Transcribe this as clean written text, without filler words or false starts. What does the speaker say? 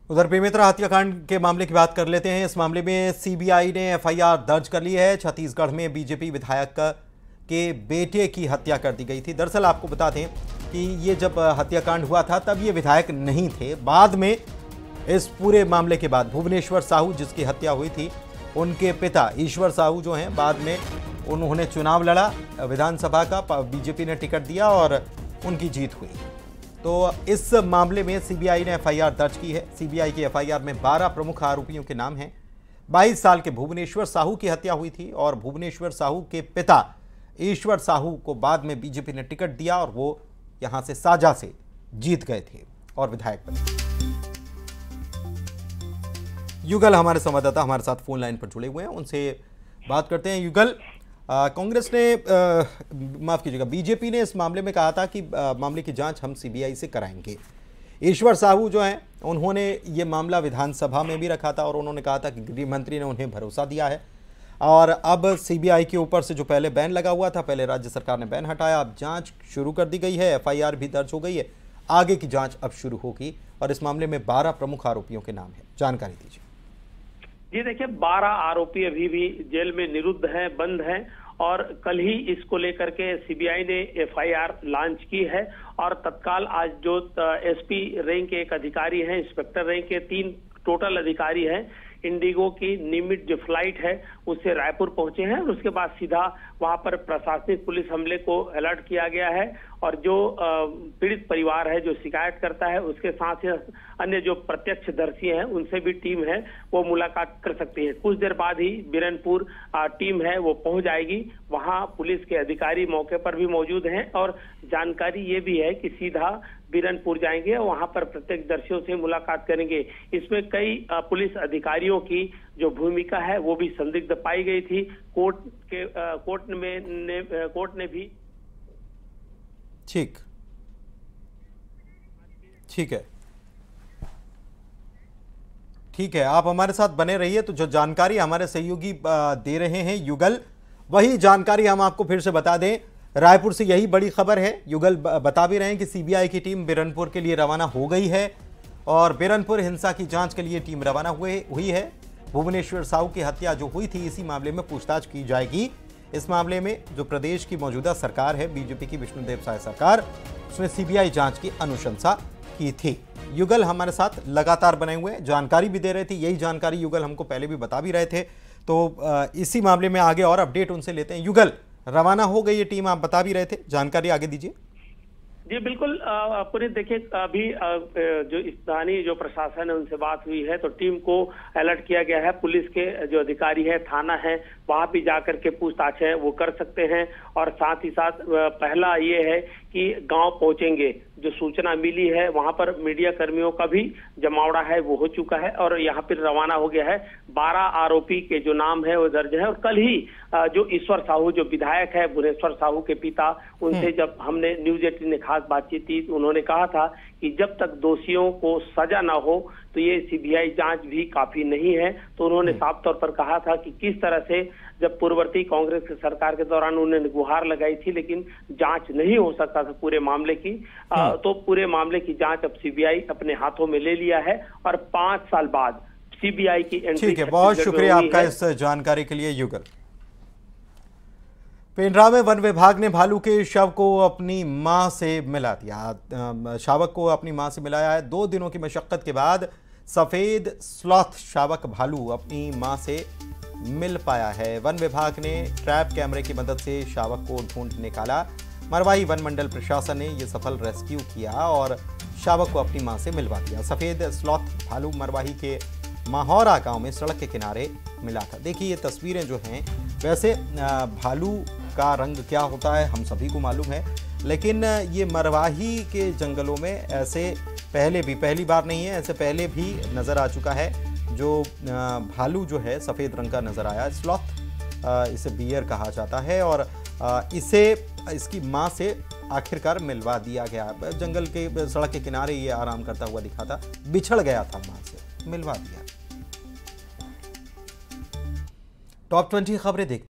उधर बेमेतरा हत्याकांड के मामले की बात कर लेते हैं। इस मामले में सीबीआई ने एफआईआर दर्ज कर ली है। छत्तीसगढ़ में बीजेपी विधायक के बेटे की हत्या कर दी गई थी। दरअसल आपको बता दें कि ये जब हत्याकांड हुआ था तब ये विधायक नहीं थे। बाद में इस पूरे मामले के बाद भुवनेश्वर साहू जिसकी हत्या हुई थी, उनके पिता ईश्वर साहू जो हैं, बाद में उन्होंने चुनाव लड़ा विधानसभा का, बीजेपी ने टिकट दिया और उनकी जीत हुई। तो इस मामले में सीबीआई ने एफआईआर दर्ज की है। सीबीआई की एफआईआर में 12 प्रमुख आरोपियों के नाम हैं। 22 साल के भुवनेश्वर साहू की हत्या हुई थी और भुवनेश्वर साहू के पिता ईश्वर साहू को बाद में बीजेपी ने टिकट दिया और वो यहां से साजा से जीत गए थे और विधायक बने। युगल हमारे संवाददाता हमारे साथ फोन लाइन पर जुड़े हुए हैं, उनसे बात करते हैं। युगल, कांग्रेस ने माफ कीजिएगा, बीजेपी ने इस मामले में कहा था कि मामले की जांच हम सीबीआई से कराएंगे। ईश्वर साहू जो हैं, उन्होंने ये मामला विधानसभा में भी रखा था और उन्होंने कहा था कि गृह मंत्री ने उन्हें भरोसा दिया है। और अब सीबीआई के ऊपर से जो पहले बैन लगा हुआ था, पहले राज्य सरकार ने बैन हटाया, अब जांच शुरू कर दी गई है, एफआईआर भी दर्ज हो गई है। आगे की जांच अब शुरू होगी और इस मामले में 12 प्रमुख आरोपियों के नाम है। जानकारी दीजिए। जी देखिए, 12 आरोपी अभी भी जेल में निरुद्ध हैं, बंद हैं और कल ही इसको लेकर के सीबीआई ने एफआईआर लॉन्च की है और तत्काल आज जो एसपी रैंक के एक अधिकारी हैं, इंस्पेक्टर रैंक के 3 टोटल अधिकारी हैं, इंडिगो की नियमित जो फ्लाइट है उससे रायपुर पहुंचे हैं और उसके बाद सीधा वहां पर प्रशासनिक पुलिस हमले को अलर्ट किया गया है और जो पीड़ित परिवार है, जो शिकायत करता है, उसके साथ ही अन्य जो प्रत्यक्षदर्शी हैं उनसे भी टीम है वो मुलाकात कर सकती है। कुछ देर बाद ही बिरनपुर टीम है वो पहुंच जाएगी। वहां पुलिस के अधिकारी मौके पर भी मौजूद हैं और जानकारी ये भी है कि सीधा बिरनपुर जाएंगे और वहां पर प्रत्यक्षदर्शियों से मुलाकात करेंगे। इसमें कई पुलिस अधिकारियों की जो भूमिका है वो भी संदिग्ध पाई गई थी। कोर्ट ने भी ठीक है, आप हमारे साथ बने रहिए। तो जो जानकारी हमारे सहयोगी दे रहे हैं युगल, वही जानकारी हम आपको फिर से बता दें। रायपुर से यही बड़ी खबर है। युगल बता भी रहे हैं कि सीबीआई की टीम बिरनपुर के लिए रवाना हो गई है और बिरनपुर हिंसा की जांच के लिए टीम रवाना हुई है। भुवनेश्वर साहू की हत्या जो हुई थी, इसी मामले में पूछताछ की जाएगी। इस मामले में जो प्रदेश की मौजूदा सरकार है, बीजेपी की विष्णुदेव साय सरकार, उसने सीबीआई जांच की अनुशंसा की थी। युगल हमारे साथ लगातार बने हुए जानकारी भी दे रहे थे। यही जानकारी युगल हमको पहले भी बता भी रहे थे। तो इसी मामले में आगे और अपडेट उनसे लेते हैं। युगल, रवाना हो गई ये टीम, आप बता भी रहे थे, जानकारी आगे दीजिए। जी बिल्कुल पुनीत, देखिए अभी जो स्थानीय जो प्रशासन है उनसे बात हुई है तो टीम को अलर्ट किया गया है। पुलिस के जो अधिकारी है, थाना है, वहां भी जाकर के पूछताछ है वो कर सकते हैं और साथ ही साथ पहला ये है कि गांव पहुंचेंगे। जो सूचना मिली है वहां पर मीडिया कर्मियों का भी जमावड़ा है वो हो चुका है और यहाँ पर रवाना हो गया है। 12 आरोपी के जो नाम है वो दर्ज है और कल ही जो ईश्वर साहू जो विधायक है, भुवनेश्वर साहू के पिता, उनसे जब हमने न्यूज 18 ने खास बातचीत की तो उन्होंने कहा था कि जब तक दोषियों को सजा ना हो तो ये सीबीआई जांच भी काफी नहीं है। तो उन्होंने साफ तौर पर कहा था कि किस तरह से जब पूर्ववर्ती कांग्रेस की सरकार के दौरान उन्होंने गुहार लगाई थी लेकिन जांच नहीं हो सकता था पूरे मामले की, तो पूरे मामले की जांच अब सीबीआई अपने हाथों में ले लिया है और 5 साल बाद सीबीआई की एंट्री। ठीक है, बहुत शुक्रिया आपका इस जानकारी के लिए युगल। पेंड्रा में वन विभाग ने भालू के शव को अपनी मां से मिला दिया। शावक को अपनी मां से मिलाया है। 2 दिनों की मशक्कत के बाद सफेद स्लॉथ शावक भालू अपनी मां से मिल पाया है। वन विभाग ने ट्रैप कैमरे की मदद से शावक को ढूंढ निकाला। मरवाही वन मंडल प्रशासन ने यह सफल रेस्क्यू किया और शावक को अपनी मां से मिलवा दिया। सफेद स्लॉथ भालू मरवाही के माहौरा गांव में सड़क के किनारे मिला था। देखिए ये तस्वीरें जो हैं, वैसे भालू का रंग क्या होता है हम सभी को मालूम है, लेकिन ये मरवाही के जंगलों में ऐसे पहली बार नहीं है, ऐसे पहले भी नज़र आ चुका है। जो भालू जो है सफ़ेद रंग का नज़र आया। स्लॉथ इसे बियर कहा जाता है और इसे इसकी माँ से आखिरकार मिलवा दिया गया। जंगल के सड़क के किनारे ये आराम करता हुआ दिखा था, बिछड़ गया था माँ से, मिलवा दिया। टॉप 20 खबरें देखते